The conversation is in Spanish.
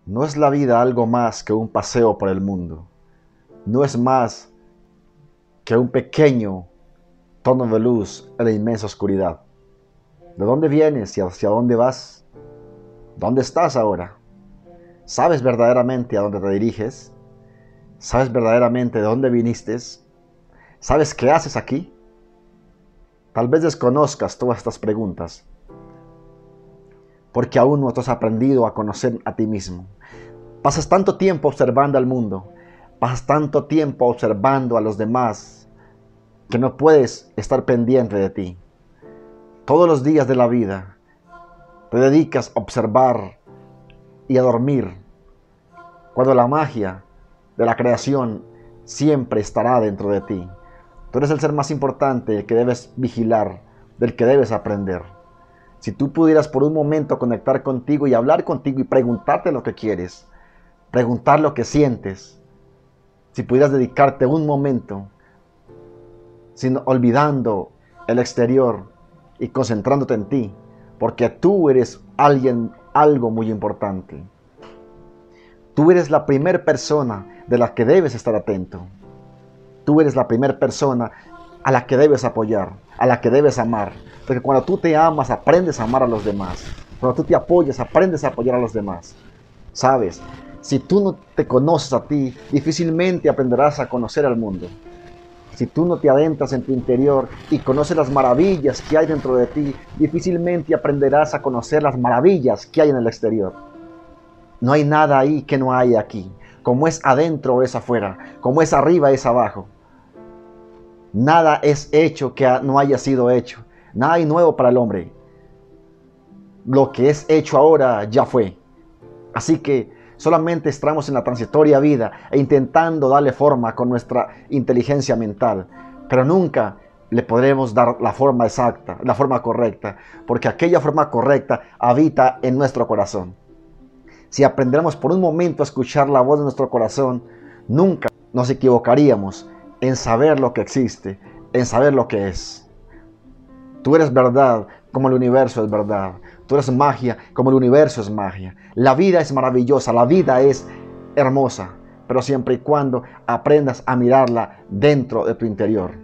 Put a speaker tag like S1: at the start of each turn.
S1: No es la vida algo más que un paseo por el mundo. No es más que un pequeño tono de luz en la inmensa oscuridad. ¿De dónde vienes y hacia dónde vas? ¿Dónde estás ahora? ¿Sabes verdaderamente a dónde te diriges? ¿Sabes verdaderamente de dónde viniste? ¿Sabes qué haces aquí? Tal vez desconozcas todas estas preguntas, porque aún no te has aprendido a conocer a ti mismo. Pasas tanto tiempo observando al mundo, pasas tanto tiempo observando a los demás, que no puedes estar pendiente de ti. Todos los días de la vida te dedicas a observar y a dormir, cuando la magia de la creación siempre estará dentro de ti. Tú eres el ser más importante, el que debes vigilar, del que debes aprender. Si tú pudieras por un momento conectar contigo y hablar contigo y preguntarte lo que quieres, preguntar lo que sientes, si pudieras dedicarte un momento, sin olvidando el exterior y concentrándote en ti, porque tú eres algo muy importante. Tú eres la primera persona de la que debes estar atento. Tú eres la primera persona a la que debes apoyar, a la que debes amar. Porque cuando tú te amas, aprendes a amar a los demás. Cuando tú te apoyas, aprendes a apoyar a los demás. ¿Sabes? Si tú no te conoces a ti, difícilmente aprenderás a conocer al mundo. Si tú no te adentras en tu interior y conoces las maravillas que hay dentro de ti, difícilmente aprenderás a conocer las maravillas que hay en el exterior. No hay nada ahí que no hay aquí. Como es adentro es afuera, como es arriba es abajo. Nada es hecho que no haya sido hecho. Nada hay nuevo para el hombre. Lo que es hecho ahora ya fue. Así que solamente estamos en la transitoria vida e intentando darle forma con nuestra inteligencia mental. Pero nunca le podremos dar la forma exacta, la forma correcta, porque aquella forma correcta habita en nuestro corazón. Si aprendiéramos por un momento a escuchar la voz de nuestro corazón, nunca nos equivocaríamos en saber lo que existe, en saber lo que es. Tú eres verdad como el universo es verdad. Tú eres magia como el universo es magia. La vida es maravillosa, la vida es hermosa, pero siempre y cuando aprendas a mirarla dentro de tu interior.